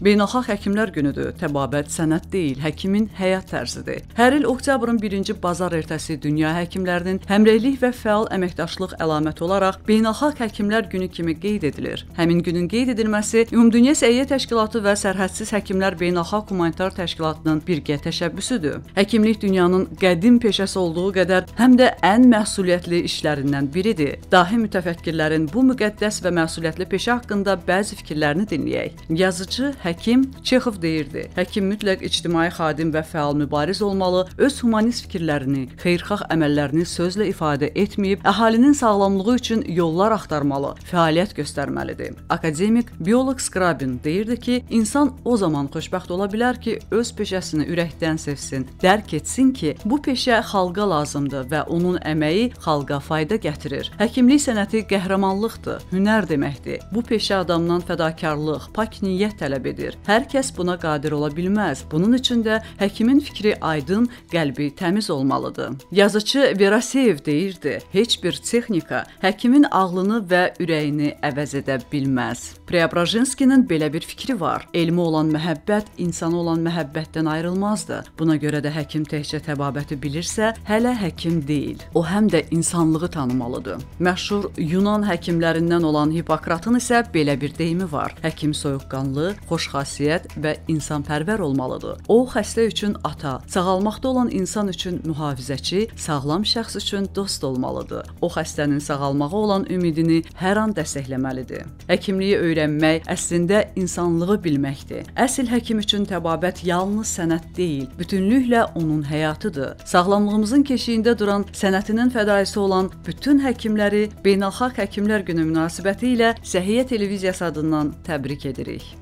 Beynəlxalq Həkimlər Günüdür. Təbabət sənət deyil, həkimin həyat tərzidir. Hər il oktyabrın 1-ci bazar ertəsi dünya həkimlərinin həmrəylik və fəal əməkdaşlıq əlaməti olaraq Beynəlxalq Həkimlər Günü kimi qeyd edilir. Həmin günün qeyd edilməsi Ümumdünya Səhiyyə Təşkilatı və Sərhədsiz Həkimlər Beynəlxalq Humanitar Təşkilatının birgə təşəbbüsüdür. Həkimlik dünyanın qədim peşəsi olduğu qədər həm də ən məsuliyyətli işlərindən biridir. Dahi mütəfəkkirlərin bu müqəddəs və məsuliyyətli peşə haqqında bəzi fikirlərini dinləyək. Yazıcı, həkim Çexov deyirdi: həkim mütləq ictimai xadim və fəal mübariz olmalı, öz humanist fikirlərini, xeyirxah əməllərini sözlə ifadə etməyib, əhalinin sağlamlığı üçün yollar axtarmalı, fəaliyyət göstərməlidir. Akademik, bioloq Skrabin deyirdi ki, insan o zaman xoşbəxt ola bilər ki, öz peşəsini ürəkdən sevsin, dərk etsin ki, bu peşə xalqa lazımdır və onun əməyi xalqa fayda gətirir. Həkimlik sənəti qəhrəmanlıqdır, hünər deməkdir. Bu peşə adamdan fədakarlıq, pak niyyət tələb edir. Hər kəs buna qadir ola bilməz. Bunun üçün də həkimin fikri aydın, qəlbi təmiz olmalıdır. Yazıcı Veraseyev deyirdi: heç bir texnika həkimin ağlını və ürəyini əvəz edə bilməz. Preobrazhenskinin belə bir fikri var: elmi olan məhəbbət insana olan məhəbbətdən ayrılmazdı. Buna görə də həkim təkcə təbabəti bilirsə, hələ həkim deyil. O həm də insanlığı tanımalıdır. Məşhur Yunan həkimlərindən olan Hipokratın isə belə bir deyimi var: həkim soyuqqanlı, xoşxasiyyət və insanpərvər olmalıdır. O, xəstə üçün ata, sağalmaqda olan insan üçün mühafizəçi, sağlam şəxs üçün dost olmalıdır. O, xəstənin sağalmağa olan ümidini hər an dəstəkləməlidir. Həkimliyi öyrənmək əslində insanlığı bilməkdir. Əsl həkim üçün təbabət yalnız sənət deyil, bütünlüklə onun həyatıdır. Sağlamlığımızın keşiyində duran, sənətinin fədaisi olan bütün həkimləri Beynəlxalq Həkimlər Günü münasibətilə Səhiyyə Televiziyası adından təbrik edirik.